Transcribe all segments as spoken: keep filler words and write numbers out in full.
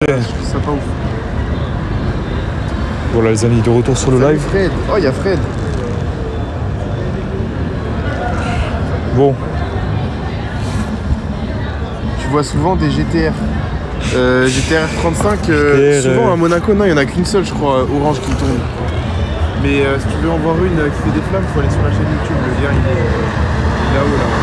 allez. Je trouve ça pas ouf. Voilà les amis, de retour sur le Salut live. Fred. Oh, il y a Fred. Bon. Tu vois souvent des G T R. Euh, G T R trente-cinq, euh, G T R, souvent euh... à Monaco, non, il n'y en a qu'une seule, je crois, euh, orange qui tourne. Mais euh, si tu veux en voir une euh, qui fait des flammes, il faut aller sur la chaîne YouTube. Le lien, il est euh, là-haut, là.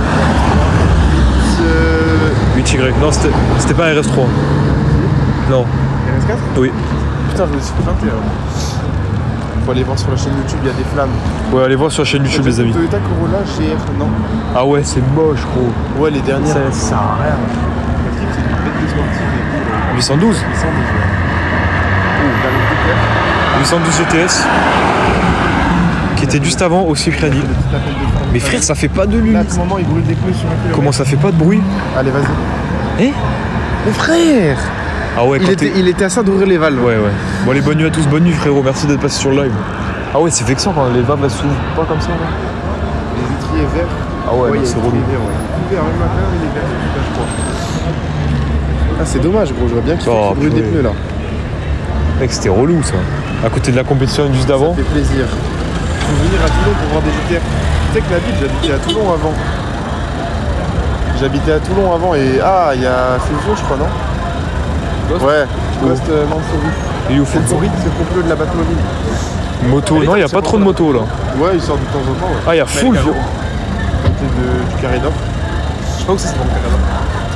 Euh... huit Y. Non, c'était pas un R S trois. Non. R S quatre? Oui. Putain, je me suis fait planter alors. Faut aller voir sur la chaîne YouTube, il y a des flammes. Ouais, allez voir sur la chaîne YouTube, les amis. Toyota Corolla G R, non? Ah ouais, c'est moche, gros. Ouais, les dernières. Ça sert à rien. Le type, c'est une bête sportive. huit cent douze. huit cent douze, ouais. Oh, t'as le huit cent douze G T S. Qui était juste avant aussi crédit. Mais frère, ça fait pas de lutte. Là, à ce moment, il brûle des pneus sur un kilomètre. Comment ça fait pas de bruit? Allez, vas-y. Eh? Mais frère! Ah ouais, il quand était, il était à ça d'ouvrir les valves. Ouais, ouais. Bon, allez, bonne nuit à tous, bonne nuit frérot, merci d'être passé sur le live. Ah ouais, c'est vexant quand les valves elles s'ouvrent pas comme ça, là. Les étriers verts. Ah ouais, ouais c'est relou. Vert, ouais. Vert, même matin, il est vert, je crois. Ah, c'est dommage, gros, je vois bien qu'il oh, brûle des pneus là. Mec, c'était relou ça. À côté de la compétition juste d'avant. Ça fait plaisir. Faut venir à Toulon pour voir des G T R. Tu sais que la ville, j'habitais à Toulon avant. J'habitais à Toulon avant et. Ah, il y a Fulvio, je crois, non? Ghost? Ouais, Ghost euh, Mansouri. Et où C'est le complot, c'est le complot de la Batmobile. Moto, non, il n'y a pas trop de motos là. Ouais, il sort de temps en temps. Ouais. Ah, il y a full vieux. Côté de, du carré d'or. Je sais pas où c'est, c'est dans le carré d'or.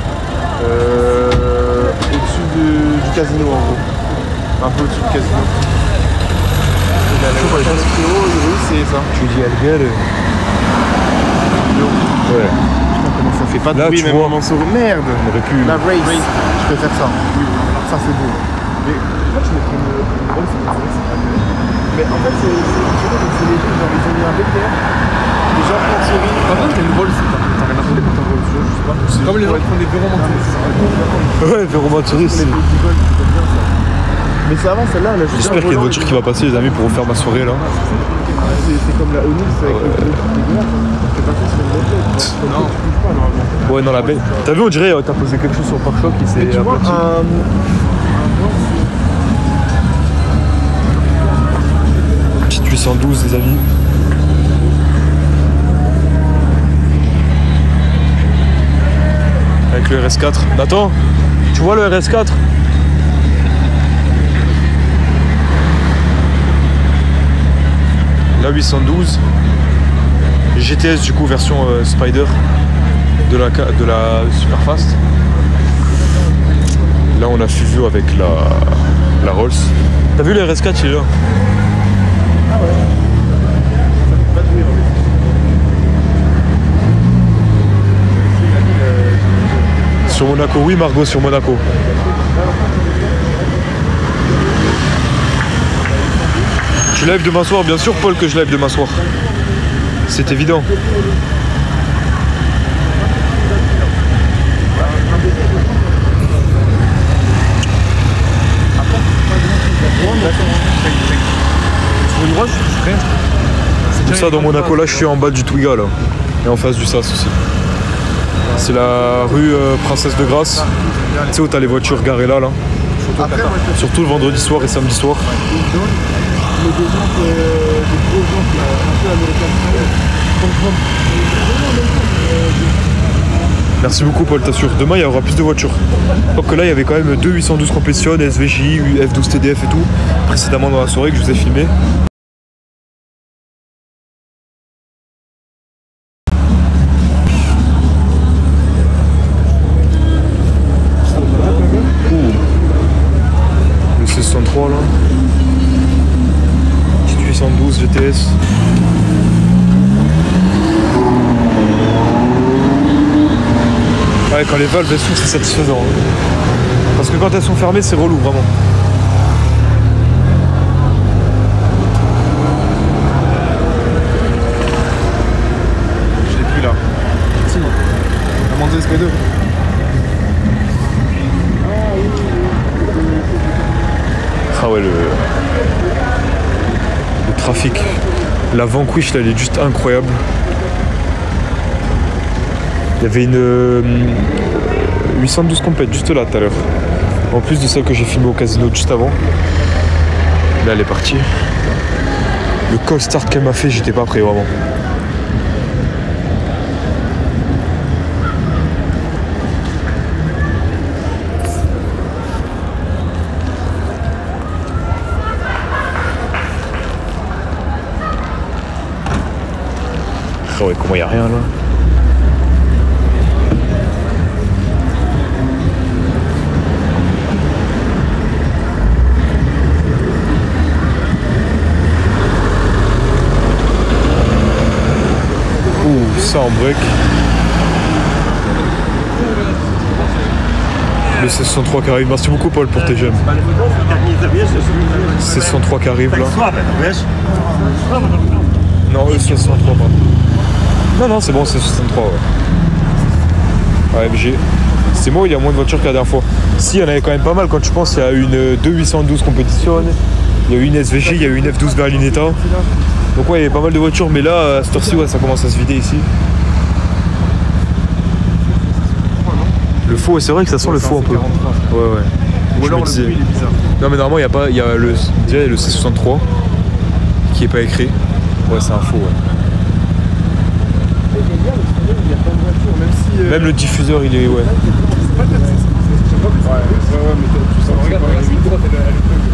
Euh. Au-dessus de, du casino en gros. Un peu au-dessus du casino. Et là, la oui, c'est ça. Tu dis Alger. Ouais. Putain, comment ça fait pas de là, bruit, tu même vois. en Mansouri. Merde! On aurait pu. La race. race. Je préfère ça. Oui, ça c'est beau. Mais en fait, je mettrais une, une Rolls, c'est pas mieux. Mais en fait, c'est les gens, genre, ils ont mis un B T R. Les gens de Mansouri. Par contre, t'as une Rolls, t'as rien à foutre quand t'as une Rolls, je sais pas. Comme les gens qui font des Véro Mansouri. Ouais, Véro Mansouri, c'est. Mais ça va, celle-là, elle a juste. J'espère qu'il y a une voiture qui va passer, les amis, pour refaire ma soirée là. C'est comme la Onyx avec le gros dégueulasse. C'est pas ça, c'est une voiture. Non, tu bouges pas normalement. Ouais, non, la baie. T'as vu, on dirait, euh, t'as posé quelque chose sur le pare-choc et c'est. Tu vois, un. Petite huit cent douze, les amis. Avec le R S quatre. Nathan, tu vois le R S quatre? La huit cent douze. G T S du coup version euh, Spider de la, de la Superfast. Là on a Fulvio avec la, la Rolls. T'as vu le R S quatre, il est là? Ah ouais. Ça fait pas de bruit, ouais. Sur Monaco, oui Margot, sur Monaco. Tu lèves demain soir, bien sûr Paul que je lève demain soir. C'est évident. Tout ça dans Monaco, là je suis en bas du Twiga là. Et en face du Sas aussi. C'est la rue euh, Princesse de Grâce. Tu sais où t'as les voitures garées là là. Surtout le vendredi soir et samedi soir. Mais des gens, que, des gros gens qui un peu américains. Merci beaucoup Paul, t'assures. Demain il y aura plus de voitures. Donc là il y avait quand même deux huit cent douze Competition, S V J, F douze T D F et tout. Précédemment dans la soirée que je vous ai filmé. Le C soixante-trois là. Petite huit cent douze G T S. Ouais, quand les valves elles s'ouvrent, c'est satisfaisant. Parce que quand elles sont fermées, c'est relou vraiment. Je l'ai plus là. Si, la Monza S P deux. Ah ouais, le, le trafic. La Vanquish là, elle est juste incroyable. Il y avait une euh, huit cent douze compète juste là tout à l'heure. En plus de celle que j'ai filmée au casino juste avant. Là, elle est partie. Le call start qu'elle m'a fait, j'étais pas prêt vraiment. Oh ouais, comment y a rien là? Ouh, ça en break. Le C soixante-trois qui arrive. Merci beaucoup Paul pour tes j'aime. C soixante-trois qui arrive là. Non, E C soixante-trois pardon. Non, non, c'est bon, c'est soixante-trois, ouais. A M G. C'est moi, il y a moins de voitures que la dernière fois. Si, il y en avait quand même pas mal quand tu penses. Il y a une deux huit cent douze compétition, il y a une S V G, il y a une F douze Berlinetta. Donc, ouais, il y avait pas mal de voitures, mais là, à cette heure-ci, ouais, ça commence à se vider ici. Le faux, c'est vrai que ça sent le faux un peu. Ouais, ouais. Ou alors le bruit, il est bizarre. Non, mais normalement, il y a pas. Il y a le, déjà, le C soixante-trois qui est pas écrit. Ouais, c'est un faux, ouais. Il y a plein de voitures, même si. Euh... Même le diffuseur, il est. Ouais. C'est pas le quatre cent soixante. Ouais, ouais, ouais, mais tu sens regarde, regarde, la droite, elle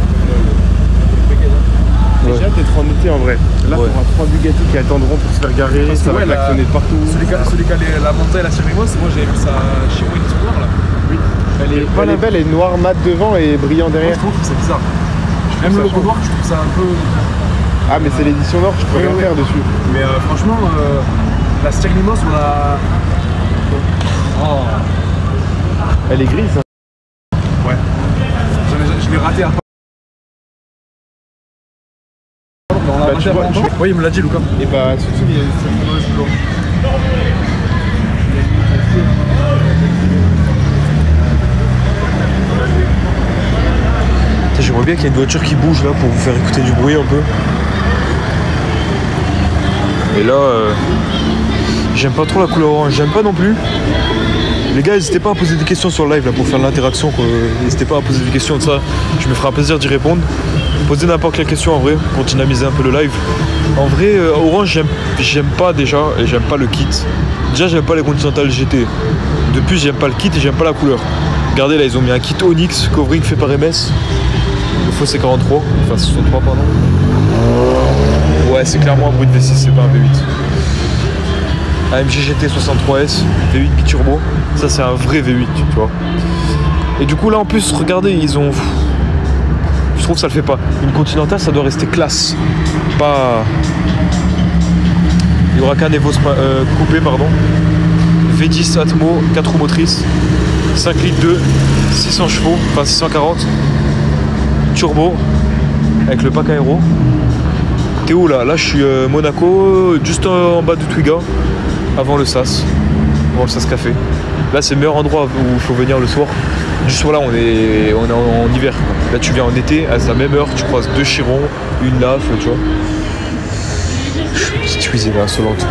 est. J'ai hâte d'être en été en vrai. Là, ouais. T'auras trois Bugatti qui attendront pour se faire garer, parce ça va klaxonner de partout. Celui qui a, celui qui a les, la montagne, la série moi, c'est moi j'avais vu ça chez Wayne Soir là. Oui. Elle est pas la belle, elle est noire mat devant et brillant derrière. Moi, je trouve que c'est bizarre. Même le logo noir, je trouve ça un peu. Ah, mais c'est l'édition noire, je peux rien faire dessus. Mais euh, franchement, euh, la Stirlimos, on l'a. Oh. Elle est grise. Hein. Ouais. Je l'ai raté à part. Bah, tu vois, tu... Oui, il me l'a dit, Lucas. Et bah, surtout, il y a une mauvaise blanc. J'aimerais bien qu'il y ait une voiture qui bouge là pour vous faire écouter du bruit un peu. Et là, euh, j'aime pas trop la couleur orange, j'aime pas non plus. Les gars, n'hésitez pas à poser des questions sur le live là pour faire de l'interaction. N'hésitez pas à poser des questions de ça, je me ferai un plaisir d'y répondre. Posez n'importe quelle question en vrai pour dynamiser un peu le live. En vrai, euh, orange, j'aime pas déjà et j'aime pas le kit. Déjà, j'aime pas les Continental G T. Depuis, j'aime pas le kit et j'aime pas la couleur. Regardez là, ils ont mis un kit Onyx, covering fait par M S. Le faux c'est quarante-trois, enfin soixante-trois pardon. Ouais, c'est clairement un bruit de V six, c'est pas un V huit. A M G G T soixante-trois S, V huit biturbo, ça c'est un vrai V huit, tu vois. Et du coup là en plus, regardez, ils ont... Je trouve que ça le fait pas. Une Continental, ça doit rester classe. Pas... Il y aura qu'un Evo euh, coupé, pardon. V dix Atmo, quatre roues motrices, cinq litres deux, six cents chevaux, enfin six cent quarante. Turbo, avec le pack aéro. T'es où là? Là je suis euh, Monaco, juste en, en bas du Twiga, avant le Sas, avant le Sas Café. Là c'est le meilleur endroit où il faut venir le soir. Juste là on est, on est en, en hiver. Là tu viens en été, à la même heure, tu croises deux chirons, une lave, tu vois. Je suis une petite cuisine insolente.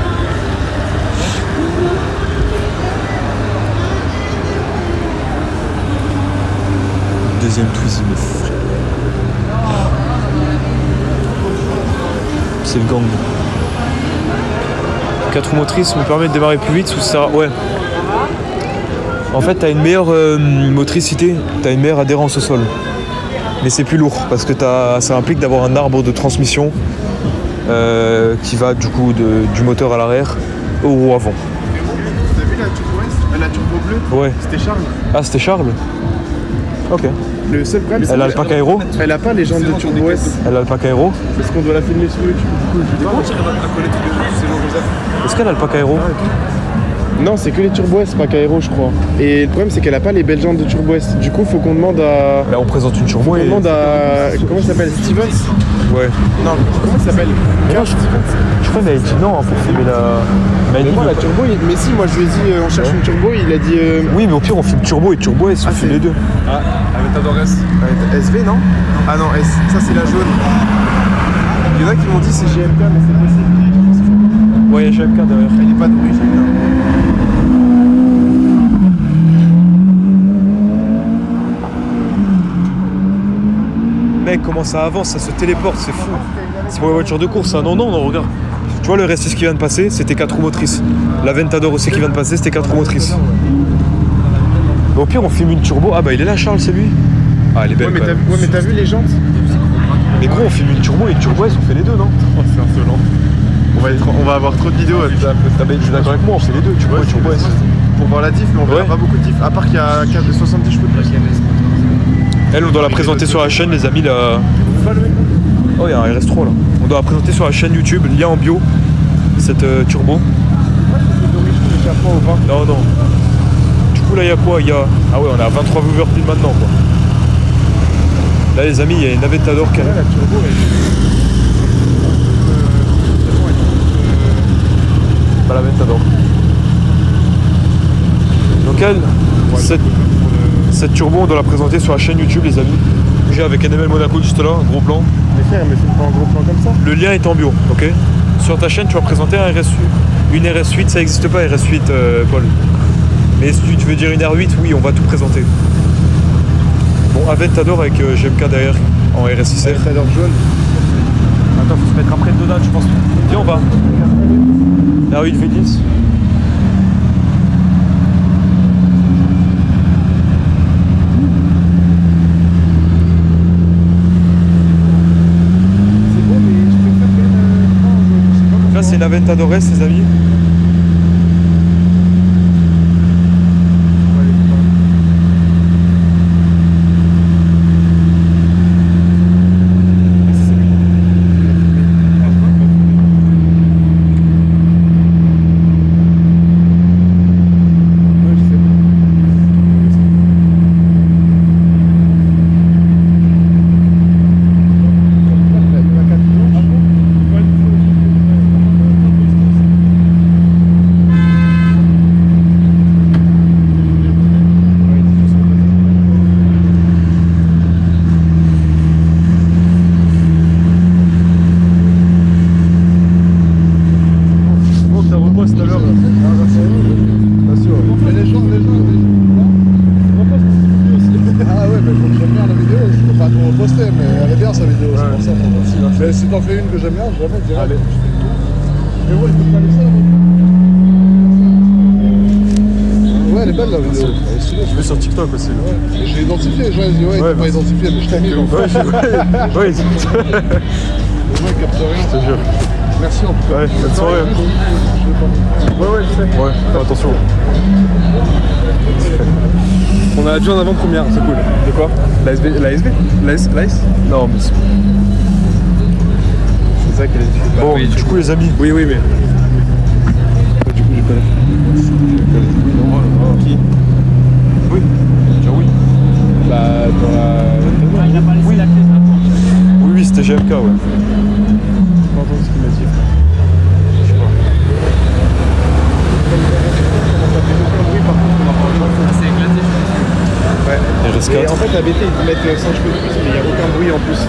Deuxième Twizy, mes frères. C'est le gang. quatre roues motrices me permet de démarrer plus vite ou ça. Ouais. En fait, t'as une meilleure euh, motricité, t'as une meilleure adhérence au sol. Mais c'est plus lourd parce que as, ça implique d'avoir un arbre de transmission euh, qui va du coup de, du moteur à l'arrière au roue avant. T'as vu la turbo S, la turbo bleue? Ouais. C'était Charles. Ah, c'était Charles. Ok. Le seul problème, c'est elle a le pack aéro. Elle a pas les jantes de turbo S. Elle a le pack aéro. Parce qu'on doit la filmer sur YouTube. Est-ce qu'elle a le pack aéro? Non, c'est que les turbo S, pack aéro, je crois. Et le problème, c'est qu'elle a pas les belles jantes de turbo S. Du coup, faut qu'on demande à. Là, on présente une turbo. On et... demande à. Comment il s'appelle? Stevens? Ouais. Non, comment il s'appelle? Non, je... je crois qu'il a dit non pour filmer la. Mais moi, la turbo, il... mais si, moi je lui ai dit euh, on cherche ouais. une turbo, il a dit. Euh... Oui, mais au pire, on filme turbo et turbo S, on ah, filme les deux. Ah, Aventador S. S V, non? Ah non, S. Ça, c'est la jaune. Il y en a qui m'ont dit c'est G M K, mais c'est possible. Ouais, il y a G M K derrière. Elle est pas de bruit, G M K. mec, comment ça avance, ça se téléporte, c'est fou. C'est pour les voitures de course, ça. Non, non, non, regarde. Tu vois, le R S six qui vient de passer, c'était quatre roues motrices. La Ventador aussi qui vient de passer, c'était quatre roues motrices. Au pire, on filme une turbo. Ah bah, il est là, Charles, c'est lui. Ah, elle est belle. Ouais, mais quand t'as même. ouais, mais t'as vu les jantes? Mais gros, on filme une turbo et une turbo, elles ont fait les deux, non? Oh, c'est insolent. On va, être, on va avoir trop de vidéos. Tu es d'accord avec moi, on fait les deux, turbo Ouais, et turbo S. pour voir la diff, mais on verra Ouais. pas beaucoup de diff. À part qu'il y a soixante-dix chevaux de plus. Elle, on doit la présenter sur la chaîne, les amis. La... Oh, il y a un R S trois là. On doit la présenter sur la chaîne YouTube, lien en bio, cette euh, turbo. Non, non. Du coup, là, il y a quoi? Il y a... Ah ouais, on est à vingt-trois viewers plus maintenant, quoi. Là, les amis, il y a une Aventador qui arrive. La turbo, Pas la Aventador. Donc elle, cette, cette turbo, on doit la présenter sur la chaîne YouTube, les amis. J'ai avec N M L Monaco juste là, gros plan. Mais frère, mais c'est pas un gros plan comme ça. Le lien est en bio, ok? Sur ta chaîne, tu vas présenter un R S huit. Une R S huit, ça n'existe pas, R S huit, euh, Paul. Mais si tu veux dire une R huit, oui, on va tout présenter. Bon, Aventador avec euh, G M K derrière, en R S six R. Aventador jaune. Attends, faut se mettre après dedans, je pense. Viens, on va. R huit V dix. C'est beau, mais je préfère quand même. euh, je sais pas pourquoi. Là, c'est une Aventador S, les amis. Mais si t'en fais une que j'aime bien, je jamais dirais. Allez. Mais ouais, je peux pas laisser la Ouais, elle est belle la vidéo. Elle est stylée. Je vais sur TikTok aussi. Là. Ouais. J'ai identifié, les gens ils disent ouais, ils Ouais, t'ont pas merci. identifié, mais je t'ai mis. donc. Ouais, je- ouais, ouais. Les gens ils captent rien. Je te jure. Merci en tout cas. Ouais, bonne soirée. Ouais, ouais, je sais. Ouais, fais attention. On a déjà en avant-première, c'est cool. De quoi? La S V? La S V? La S? La S? Non, mais c'est... C'est ça qu'elle est. Bon, oui, du coup, les amis. Oui, oui, mais. Ouais, du coup, je connais. Qui? Oui. Dire oui. Bah, dans la. Il a pas laissé la clé de la porte. Oui, oui, c'était G M K, ouais. J'ai pas entendu ce qu'il m'a dit. Je sais pas. Ah, c'est éclaté, je pense. Ouais. R S Et quatre. en fait, la B T, ils te mettent cent cheveux de plus, mais il n'y a aucun bruit en plus.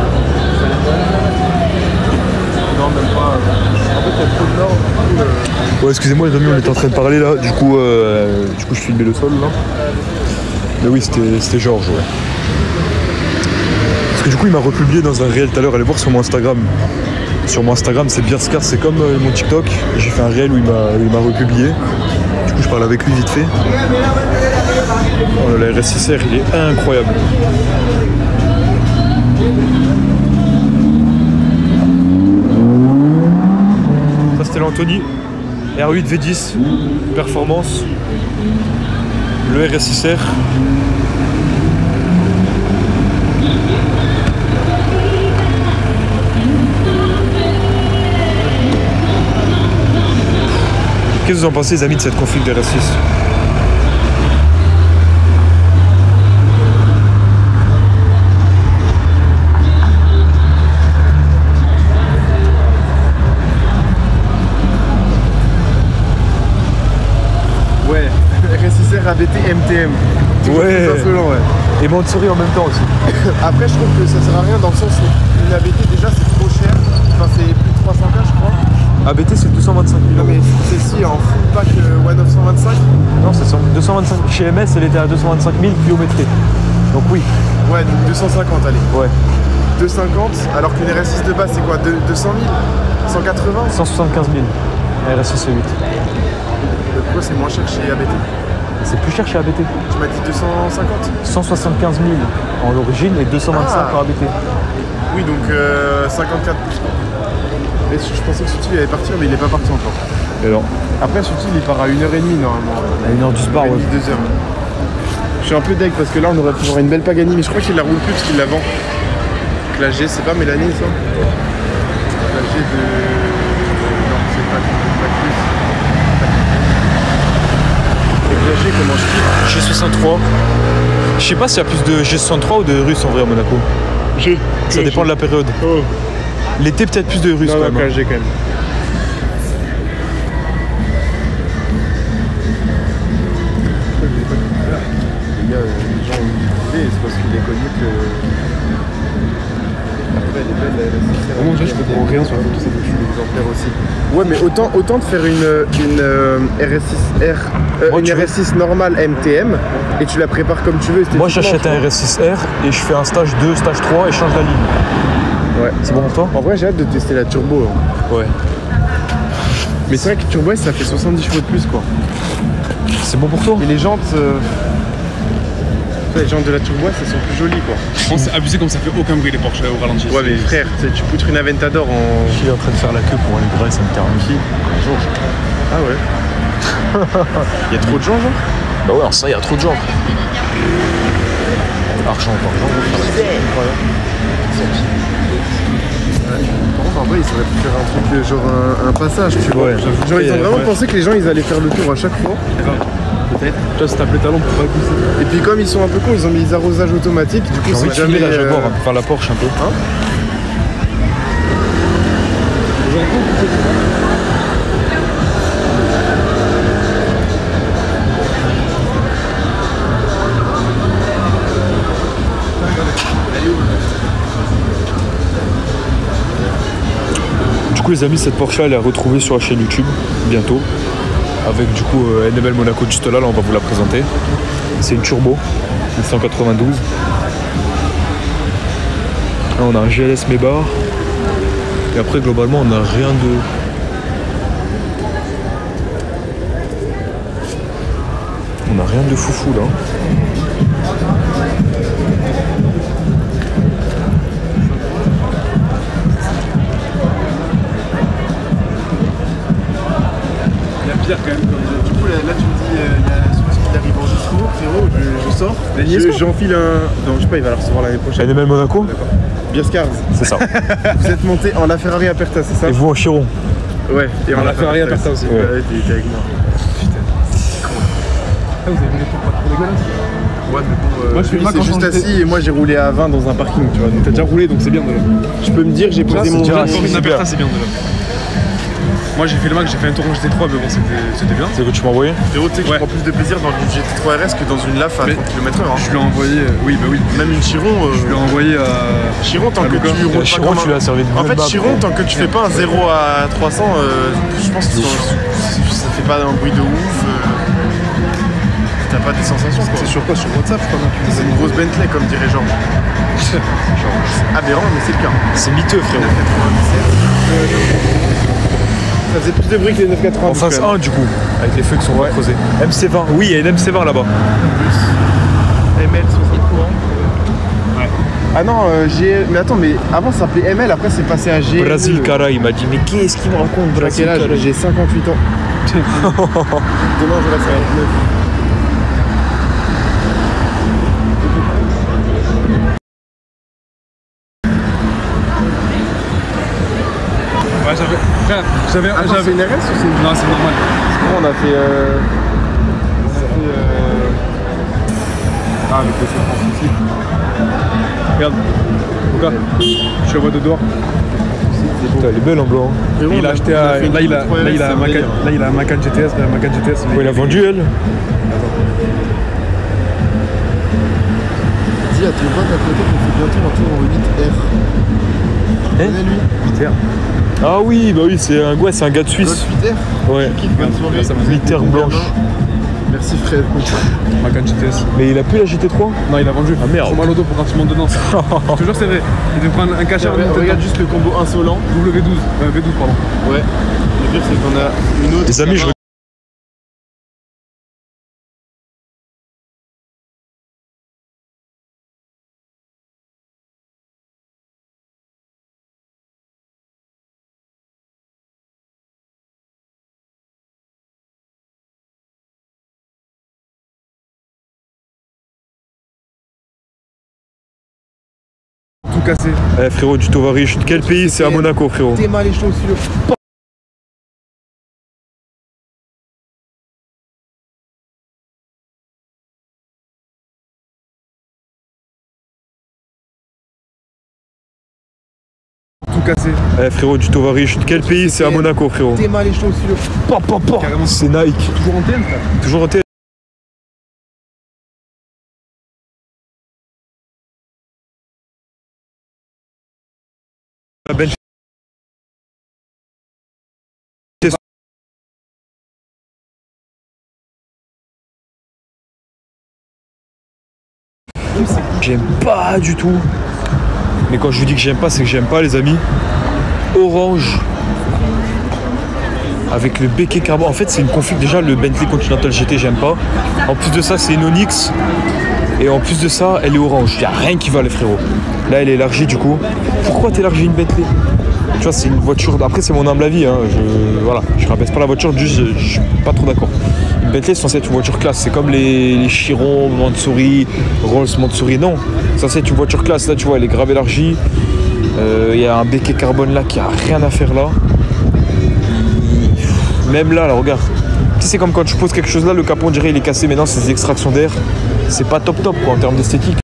Non, même pas. En fait, il y a trop de nord. du coup, euh, Ouais, excusez-moi, les amis, on était en train de parler là. Du coup, euh, du coup je filmais le sol là. Mais oui, c'était c'était Georges, ouais. Parce que du coup, il m'a republié dans un réel tout à l'heure. Allez voir sur mon Instagram. Sur mon Instagram, c'est Bierscar, c'est comme euh, mon TikTok. J'ai fait un réel où il m'a il m'a republié. Du coup, je parle avec lui vite fait. Oh, la R S six R, il est incroyable. Ça, c'était l'Anthony. R huit V dix, performance. Le R S six R. Qu'est-ce que vous en pensez, les amis, de cette config de R S six? Ouais, R S six R A B T M T M. Ouais. C'est insolent, ouais. Et Montsori en même temps aussi. Après, je trouve que ça sert à rien dans le sens où une A B T, déjà, c'est trop cher. Enfin, c'est plus de trois cents K, je crois. A B T, c'est deux cent vingt-cinq mille Non, euros. mais celle-ci en full pack euh, One neuf cent vingt-cinq. Non, c'est deux cent vingt-cinq. Chez M S, elle était à deux cent vingt-cinq mille kilométrés. Donc oui, Ouais, donc deux cent cinquante, allez. ouais. deux cent cinquante, alors qu'une R S six de base, c'est quoi, deux cent mille, cent quatre-vingts? cent soixante-quinze mille. R S six C huit. Pourquoi c'est moins cher chez A B T? C'est plus cher chez A B T. Tu m'as dit deux cent cinquante? cent soixante-quinze mille en origine et deux cent vingt-cinq Ah. en A B T. Oui, donc euh, cinquante-quatre plus. Et je pensais que Sutil allait partir, mais il est pas parti encore. Et non. Après, Sutil, il part à une heure trente normalement. À une heure du sport, ouais. deux heures. Je suis un peu deg parce que là, on aurait pu avoir une belle Pagani, mais je crois qu'il la roule plus parce qu'il la vend. Donc la G, c'est pas Mélanie, ça? La G de. Non, c'est pas, pas plus. Et la G, comment je kiffe? G soixante-trois. Je sais pas s'il y a plus de G soixante-trois ou de Russes en vrai à Monaco. G. Ça dépend de la période. Oh. L'été, peut-être plus de Russes Non, quand non, même. G quand même. Les gars, les gens ont dit, c'est parce qu'il est connu que. Après, elle est belle, elle est Vraiment, déjà, je comprends rien sur la photo, c'est Je suis exemplaire aussi. Ouais, mais autant, autant de faire une, une euh, R S six R, euh, Moi, une tu R S veux- six normale M T M et tu la prépares comme tu veux. Moi, esthétiquement, j'achète tu un vois. R S six R et je fais un stage deux, stage trois et je change la ligne. Ouais. C'est bon pour toi? En vrai, j'ai hâte de tester la turbo. hein. Ouais. Mais c'est vrai que turbo, ça fait soixante-dix chevaux de plus, quoi. C'est bon pour toi? Et les jantes. euh, Les jantes de la turbo, elles sont plus jolies, quoi. Je pense que c'est abusé comme ça fait aucun bruit les Porsche au ralenti. Ouais, mais frère, tu sais, tu poutres une Aventador en. Il est en train de faire la queue pour aller graisser un terrain. Qui? Georges. Ah ouais. Il y a trop de gens, genre? Bah ouais, alors ça, il y a trop de gens. Argent par argent. Par contre, en vrai, ils auraient pu faire un truc, euh, genre un, un passage, tu vois. Ouais, Genre, ils ont vraiment ouais. pensé que les gens, ils allaient faire le tour à chaque fois. Peut-être. Tu vois, c'est taper le talon pour pas pousser. Et puis, comme ils sont un peu cons, ils ont mis les arrosages automatiques. Du coup, J'ai envie c'est de jamais. filer la euh, Jaguar, hein, pour faire la Porsche un peu. Hein? Du coup, les amis, cette Porsche elle est à retrouver sur la chaîne YouTube bientôt. Avec du coup euh, N M L Monaco juste là, là, on va vous la présenter. C'est une turbo, une cent quatre-vingt-douze. Là, on a un G L S Mebar. Et après, globalement, on n'a rien de. On n'a rien de foufou là. Il y a pire quand même. Du coup, là, là, tu me dis, euh, il y a ce qui arrive en discours, frérot, je, je sors. La Je- Niesco J'enfile un. Non, je sais pas, il va la recevoir l'année prochaine. N M L Monaco. Biascars. C'est ça. Vous êtes monté en La Ferrari à Perta, c'est ça? Et vous en Chiron. Ouais, et En La Ferrari à Perta aussi. Ouais, ouais, t'es t'es avec moi. Ah, vous avez vu les trucs pas trop dégueulasses. Ouais, mais bon, euh, Moi, je fais lui, moi, c'est quand juste j'étais- assis et moi j'ai roulé à vingt dans un parking, tu vois. donc T'as déjà bon. roulé donc c'est bien déjà. Je peux me dire, j'ai posé c'est mon déjà genou. assez. Pour une c'est Aperta bien. c'est bien déjà. Moi j'ai fait le Mac, j'ai fait un tour en G T trois mais bon c'était c'était bien. C'est que tu m'as envoyé. Frérot, tu sais que Ouais. je prends plus de plaisir dans une G T trois R S que dans une L A F à Mais- trente kilomètres heure. Je lui ai envoyé, euh, oui bah oui. Même une Chiron. euh, Je lui ai envoyé à. Chiron, tant à que Luca. tu roules pas Chiron, comme tu un- l'as servi de En fait, Google Maps, Chiron, quoi. tant que tu fais pas un zéro à trois cents, euh, je pense que ça, ça fait pas un bruit de ouf. euh, T'as pas des sensations, quoi. C'est sur quoi? Sur WhatsApp je crois. C'est une grosse Bentley, comme dirait Jean. C'est aberrant, mais c'est le cas. C'est miteux, frérot. neuf quatre-vingt-dix-sept. Ça faisait plus de bruit que les neuf En quatre-vingt-dix. face quand même. un, du coup, avec les feux qui sont creusés. M C vingt, oui, il y a une M C vingt là-bas. M L soixante-trois. Ah non, euh, G... mais attends, mais avant ça s'appelait M L, après c'est passé à G L. Brasil Cara, il m'a dit, mais qu'est-ce qu'il me raconte, J'ai Brasil quel âge? Cara? J'ai cinquante-huit ans. Demain j'aurai cinquante-neuf. Ouais j'avais. Frère, j'avais. Attends, j'avais- c'est une R S ou c'est une... Non c'est normal. On a fait... Euh... On a fait... Euh... Ah, avec le cent ici. Regarde. Luca, je le vois de dehors. Putain, elle est belle en blanc. Frérot, Il on a acheté à. fait une Là il a, G T trois R S, là, il a c'est un un Macan, délire. là il a un Macan G T S, là, un Macan G T S. Ouais, il a vendu, elle. Dis à ton pote à côté qu'on fait bientôt un tour en huit R. Hein Tu connais lui? huit R. Ah oui, bah oui, c'est un, ouais, c'est un gars de Suisse. Golf huit R. Ouais, Qui te bonne soirée. Ça me huit R blanche. Merci frère. Macan G T S. Mais il a plus la G T trois? Non, il a vendu. Ah merde. Trop mal au dos pour quand tu montes dedans. Toujours c'est vrai. Il devait prendre un cachet avant de monter Regarde dedans. juste le combo insolent. W douze. Euh, V douze, pardon. Ouais. Le pire c'est qu'on a une autre. Les amis, je Tout cassé. Eh frérot, du Tovarich, quel pays? C'est à Monaco frérot. T'es mal les chaussures. Tout cassé. Eh frérot, du Tovarich, quel pays? C'est à Monaco frérot. T'es mal les chaussures. Pa, pa, pa. Carrément. C'est Nike. Toujours en T N, frère. Toujours en tête. La bench. J'aime pas du tout. Mais quand je vous dis que j'aime pas, c'est que j'aime pas les amis. Orange. Avec le béquet carbone. En fait c'est une config. Déjà le Bentley Continental G T j'aime pas. En plus de ça c'est une Onyx. Et en plus de ça elle est orange. Il n'y a rien qui va les frérots. Là elle est élargie du coup. Pourquoi t'élargis une Bentley? Tu vois c'est une voiture. Après c'est mon humble avis. Hein. Je, voilà, je rabaisse pas la voiture, juste je, je suis pas trop d'accord. Une Bentley c'est censé être une voiture classe. C'est comme les, les Chiron, Mansouri, Rolls Mansouri. Non, c'est censé être une voiture classe. Là tu vois elle est grave élargie. Il euh, y a un béquet carbone là qui a rien à faire là. Même là, là, regarde. Tu sais, c'est comme quand tu poses quelque chose là, le capot on dirait il est cassé. Maintenant, c'est des extractions d'air. C'est pas top top quoi en termes d'esthétique.